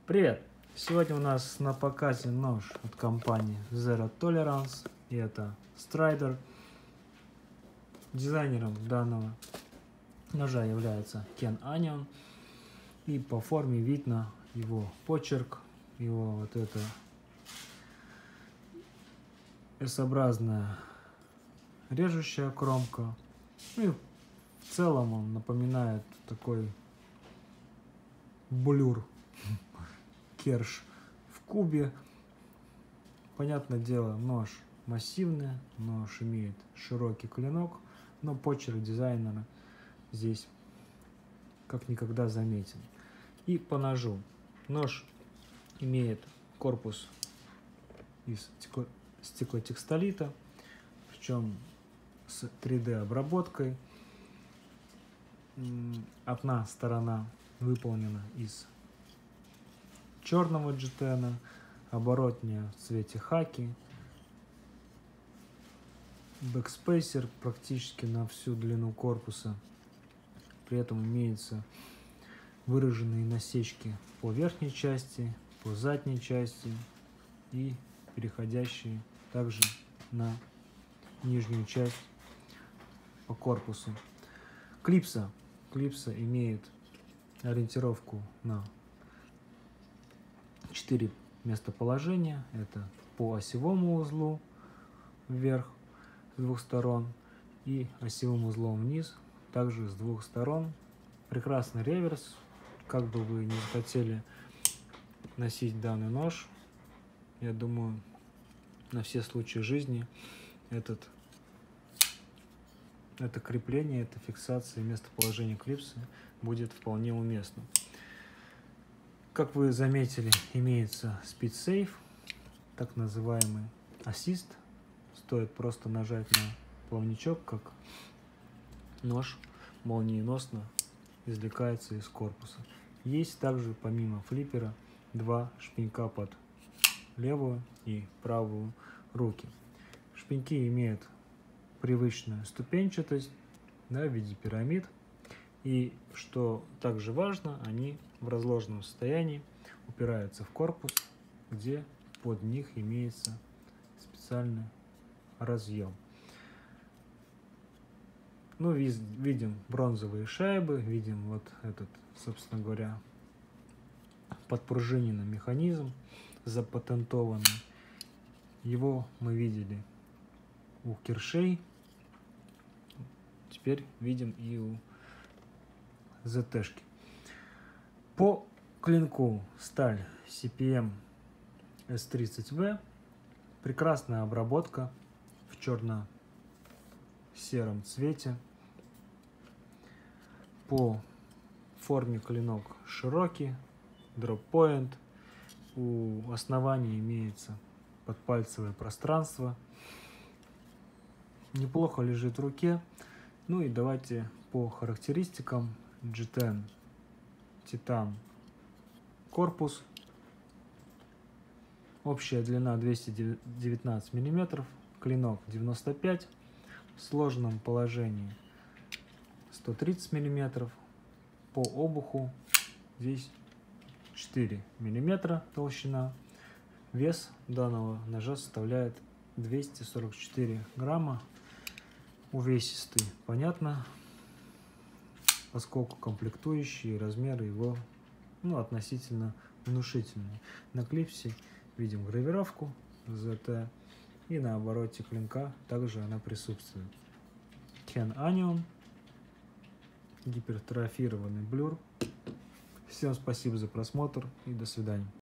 Привет! Сегодня у нас на показе нож от компании Zero Tolerance, и это Strider. Дизайнером данного ножа является Ken Anion, и по форме видно его почерк, его вот это S-образная режущая кромка. Ну и в целом он напоминает такой блюр, керш в кубе. Понятное дело, нож массивный, нож имеет широкий клинок, но почерк дизайнера здесь как никогда заметен. И по ножу. Нож имеет корпус из стеклотекстолита, причем с 3D обработкой. Одна сторона выполнена из черного джетена, оборотная в цвете хаки, бэкспейсер практически на всю длину корпуса. При этом имеются выраженные насечки по верхней части, по задней части и переходящие также на нижнюю часть по корпусу. Клипса имеет ориентировку на 4 местоположения. Это по осевому узлу вверх с двух сторон и осевым узлом вниз также с двух сторон. Прекрасный реверс. Как бы вы не хотели носить данный нож, я думаю, на все случаи жизни это крепление, эта фиксация местоположения клипсы будет вполне уместно. Как вы заметили, имеется Speed Safe, так называемый ассист. Стоит просто нажать на плавничок, как нож молниеносно извлекается из корпуса. Есть также помимо флиппера два шпенька под левую и правую руки. Шпеньки имеют привычную ступенчатость, в виде пирамид. И что также важно, они в разложенном состоянии упираются в корпус, где под них имеется специальный разъем. Ну, видим бронзовые шайбы, видим вот этот, собственно говоря, подпружиненный механизм запатентованный. Его мы видели у Кершей, теперь видим и у ZT-шки. По клинку сталь CPM S30V, прекрасная обработка в черно-сером цвете. По форме клинок широкий, дроп-поинт, у основания имеется подпальцевое пространство, неплохо лежит в руке. Ну и давайте по характеристикам. G10 титан корпус, общая длина 219 мм, клинок 95, в сложенном положении 130 мм, по обуху здесь 4 мм толщина. Вес данного ножа составляет 244 грамма, увесистый, понятно, поскольку комплектующие размеры его относительно внушительные. На клипсе видим гравировку ZT, и на обороте клинка также она присутствует. Ken Anion, гипертрофированный блюр. Всем спасибо за просмотр и до свидания.